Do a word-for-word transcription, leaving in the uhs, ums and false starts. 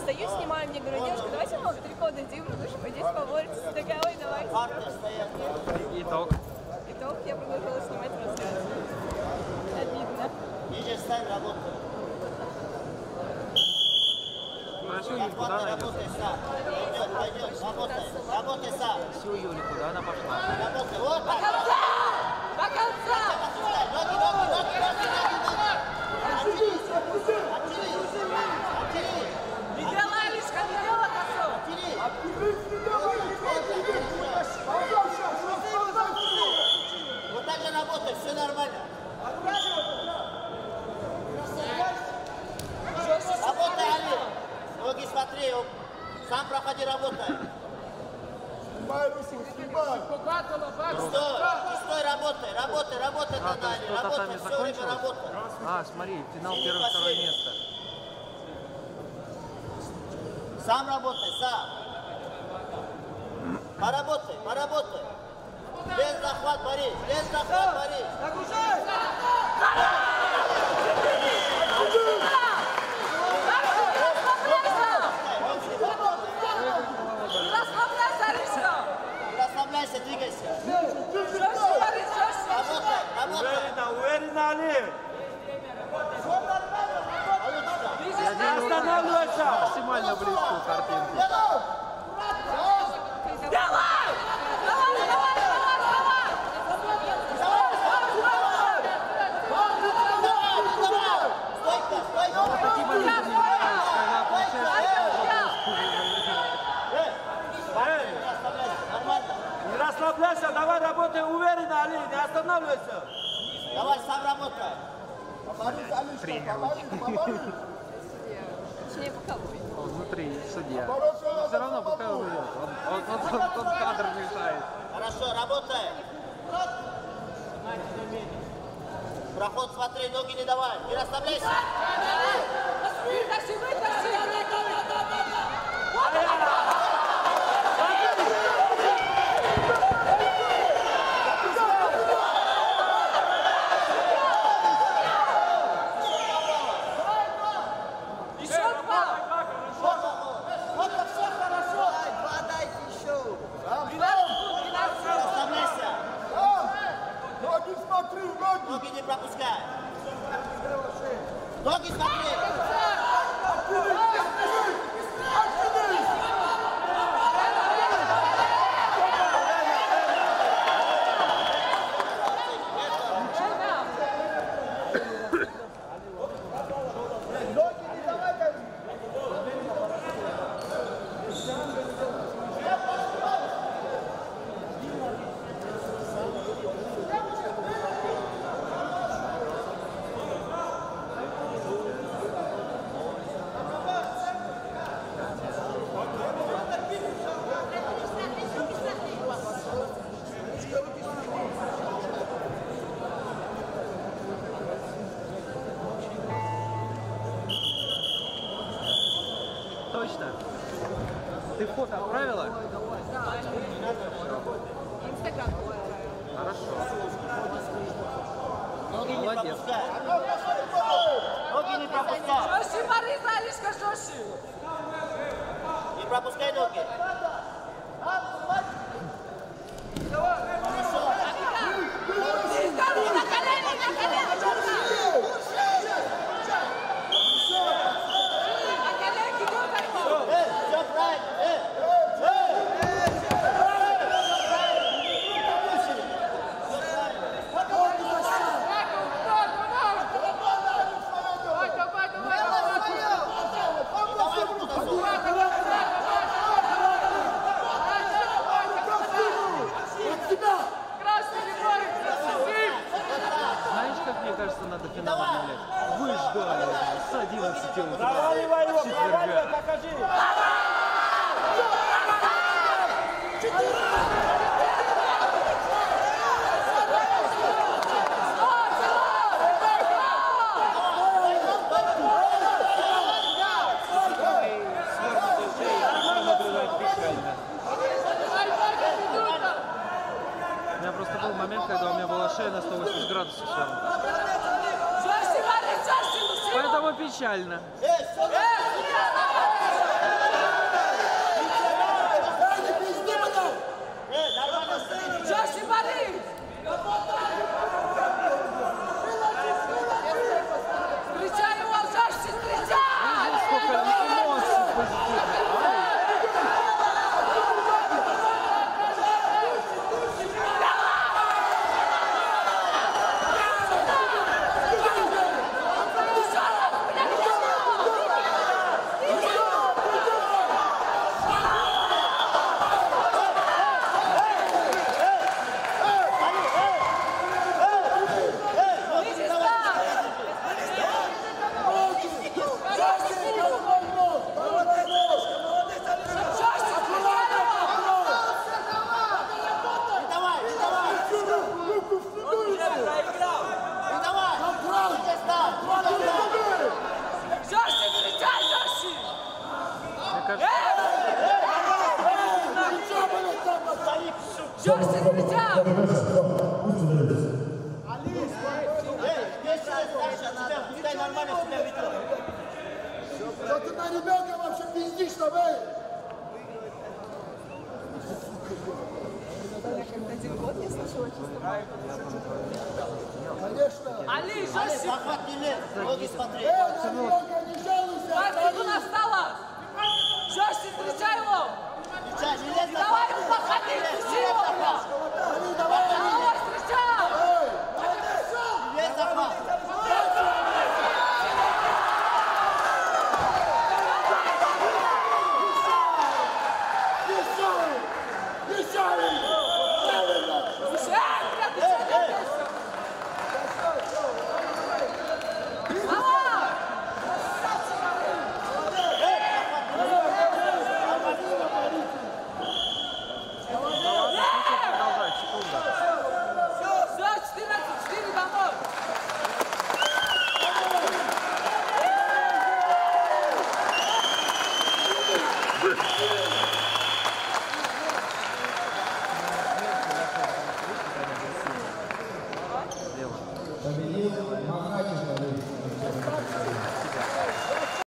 Стою, снимаю, мне говорю, девушка, давайте вам трико дадим, вы же пойдете поборотесь. Такая, ой, давайте. Итог. Итог, я продолжила снимать трансляцию. Обидно. Видишь, стань, работай. Спроси Юлю, куда она идет? Работай сам. Пойдет, пойдет, работай. Работай сам. Спроси у Юли, куда она пошла? Работай, вот так. До конца! До конца! Ноги, ноги, ноги, ноги, ноги, ноги. Оттянись, оттянись, оттянись. Михаила Алишка, не делай косу! Вот так же работай, все нормально. Работай, Али. Ноги смотри, сам проходи, работай. Стой, стой, работай, работай, работай, А, то есть Али, кто работай, татами все время закончилось? работай. А, смотри, финал первое-второе место. Сам работай, сам. Поработай, поработай. Без захват, Борис, без захват, Борис. Нагружай! Расслабляйся, Алишка! Расслабляйся, двигайся. Жестче, Борис, жестче! Работай, работай. Уверенно, уверенно, Али! Получится. Не останавливайся! Максимально близкую картинку. Давай! Давай, давай, давай, давай! Стойка, стойка. Такие моменты не нравятся, когда получается. Нормально. Не расслабляйся, давай работай уверенно, Али, не останавливайся! Давай, сам работай. Точнее, боковой. Он внутри, судья. Все равно пускай он уйдет. Он, он, он, он, он кадр мешает. Хорошо, работай. Проход смотри, ноги не давай. Не расслабляйся. Вытащи, вытащи! Ноги не пропускай. Ноги смотри. Точно? Ты фото отправила? Да. Инстаграм. Хорошо. Ноги не Молодец. пропускай. Ноги не пропускай. Жестче, Борис, Алишка, жестче! Не пропускай ноги. На колени, на колени, четко! На коленки, дёргай! Э, все правильно. Э, Знаешь, как мне кажется, надо финал объявлять? Вы ждали с одиннадцати утра. Проваливай его, проваливай, Четверга. покажи! У меня просто был момент, когда у меня была шея на сто восемьдесят градусов свернута. Жестче, Борис, жестче! Поэтому печально. э, все. Жестче кричал! Пускай нормально себя ведет. Что ты на ребенка вообще пиздишь, там, эй? Один год я слышала чисто. Конечно. Али, Али, жестче! захват не лез, ноги смотри. Эй, на ребенка не жалуйся! Хватит, он осталось! Жестче встречай его! Встречай, не лезь на Давай захват. ему подходи, встречи его! Али, давай, Али! Давай, встречай! Не лезь захват. Еще, Али! Правильно! Слушай, эй, бля, ты что делаешь? Давай! Продолжай, секунда. Все, четырнадцать четыре домой! Эй!